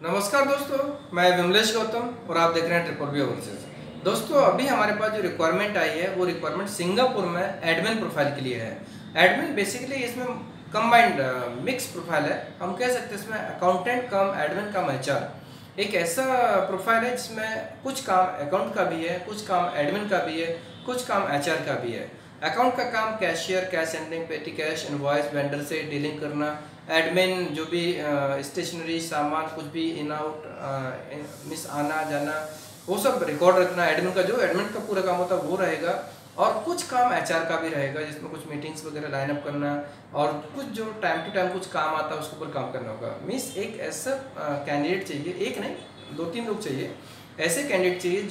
नमस्कार दोस्तों, मैं विमलेश गौतम और आप देख रहे हैं ट्रिपल बी ओवरसीज। दोस्तों, अभी हमारे पास जो रिक्वायरमेंट आई है वो रिक्वायरमेंट सिंगापुर में एडमिन प्रोफाइल के लिए है। एडमिन बेसिकली इसमें कंबाइंड मिक्स प्रोफाइल है। हम कह सकते हैं इसमें accountant cum admin cum HR एक ऐसा प्रोफाइल है जिसमें कुछ काम अकाउंट का भी है, कुछ काम एडमिन का भी है, कुछ काम एचआर का भी है। अकाउंट का काम cashier, cash handling, petty cash, invoice, vendor से डीलिंग करना। एडमिन जो भी स्टेशनरी सामान कुछ भी इन आउट मिस आना जाना वो सब रिकॉर्ड रखना। एडमिन का पूरा काम होता है वो रहेगा। और कुछ काम एचआर का भी रहेगा जिसमें कुछ मीटिंग्स वगैरह लाइन अप करना और कुछ जो टाइम टू टाइम कुछ काम आता है उसके ऊपर काम करना होगा। मीन्स एक ऐसा कैंडिडेट चाहिए, एक नहीं 2-3 लोग चाहिए, ऐसे कैंडिडेट चाहिए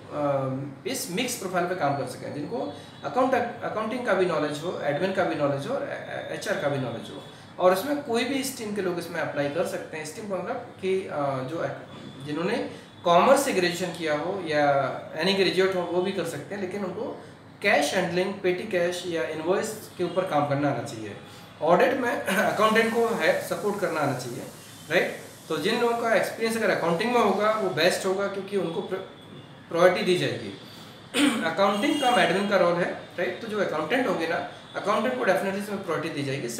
जो इस मिक्स प्रोफाइल पे काम कर सकें, जिनको अकाउंटिंग का भी नॉलेज हो, एडमिन का भी नॉलेज हो और एचआर का भी नॉलेज हो। और इसमें कोई भी स्ट्रीम के लोग इसमें अप्लाई कर सकते हैं। स्ट्रीम का मतलब कि जो जिन्होंने कॉमर्स से ग्रेजुएशन किया हो या एनी ग्रेजुएट हो वो भी कर सकते हैं, लेकिन उनको कैश हैंडलिंग, पेटी कैश या इनवॉइस के ऊपर काम करना आना चाहिए। ऑडिट में अकाउंटेंट को है सपोर्ट करना आना चाहिए, राइट। तो जिन लोगों का एक्सपीरियंस अगर अकाउंटिंग में होगा वो बेस्ट होगा, क्योंकि उनको प्रायोरिटी दी जाएगी। अकाउंटिंग का एडमिन का रोल है, राइट। तो जो अकाउंटेंट होंगे ना, अकाउंटेंट को डेफिनेटली इसमें प्रायोरिटी दी जाएगी।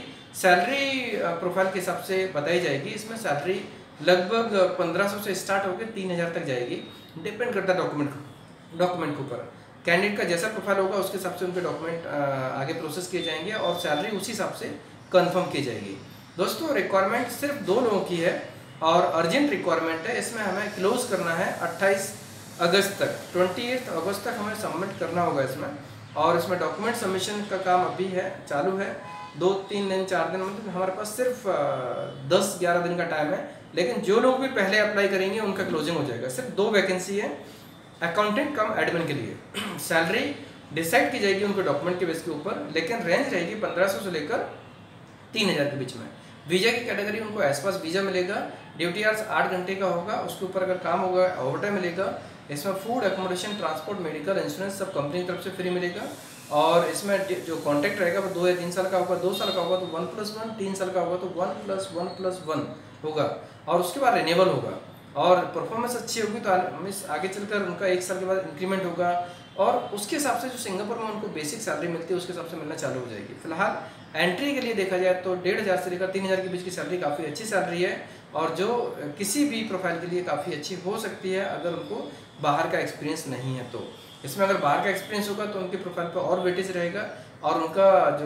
सैलरी प्रोफाइल के हिसाब से बताई जाएगी। इसमें सैलरी लगभग 1500 से स्टार्ट होकर 3000 तक जाएगी। डिपेंड करता है डॉक्यूमेंट के ऊपर। कैंडिडेट का जैसा प्रोफाइल होगा उसके हिसाब से उनके डॉक्यूमेंट आगे प्रोसेस किए जाएंगे और सैलरी उसी हिसाब से कंफर्म की जाएगी। दोस्तों, रिक्वायरमेंट सिर्फ 2 लोगों की है और अर्जेंट रिक्वायरमेंट है। इसमें हमें क्लोज करना है 28 अगस्त तक, 28 अगस्त तक हमें सबमिट करना होगा इसमें। और इसमें डॉक्यूमेंट सबमिशन का काम अभी है, चालू है। 2-3 दिन 4 दिन मतलब हमारे पास सिर्फ 10-11 दिन का टाइम है। लेकिन जो लोग भी पहले अप्लाई करेंगे उनका क्लोजिंग हो जाएगा। सिर्फ 2 वैकेंसी है अकाउंटेंट कम एडमिन के लिए। सैलरी डिसाइड की जाएगी उनके डॉक्यूमेंट के बेस के ऊपर, लेकिन रेंज रहेगी 1500 से लेकर 3000 के बीच में। वीजा की कैटेगरी उनको एस पास वीजा मिलेगा। ड्यूटी आवर्स 8 घंटे का होगा। उसके ऊपर अगर काम होगा ओवरटाइम मिलेगा। इसमें food, accommodation, transport, medical, insurance सब कंपनी की तरफ से फ्री मिलेगा। और इसमें जो कॉन्ट्रैक्ट रहेगा वो 2 या 3 साल का होगा। 2 साल का होगा तो 1+1, 3 साल का होगा तो 1+1+1 होगा। और उसके बाद रिन्यूएबल होगा। और परफॉर्मेंस अच्छी होगी तो मिस आगे चलकर उनका 1 साल के बाद इंक्रीमेंट होगा। और उसके हिसाब से जो सिंगापुर में उनको बेसिक सैलरी मिलती है उसके हिसाब से मिलना चालू हो जाएगी। फिलहाल एंट्री के लिए देखा जाए तो 1500 से लेकर 3000 के बीच की सैलरी काफ़ी अच्छी सैलरी है और जो किसी भी प्रोफाइल के लिए काफ़ी अच्छी हो सकती है अगर उनको बाहर का एक्सपीरियंस नहीं है तो। इसमें अगर बाहर का एक्सपीरियंस होगा तो उनके प्रोफाइल पर और वेटेज रहेगा और उनका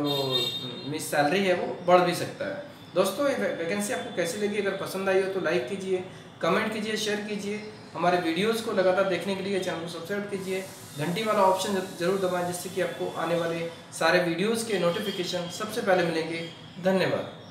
जो मिस सैलरी है वो बढ़ भी सकता है। दोस्तों, ये वैकेंसी आपको कैसी लगी? अगर पसंद आई हो तो लाइक कीजिए, कमेंट कीजिए, शेयर कीजिए। हमारे वीडियोस को लगातार देखने के लिए चैनल को सब्सक्राइब कीजिए। घंटी वाला ऑप्शन जरूर दबाएं जिससे कि आपको आने वाले सारे वीडियोस के नोटिफिकेशन सबसे पहले मिलेंगे। धन्यवाद।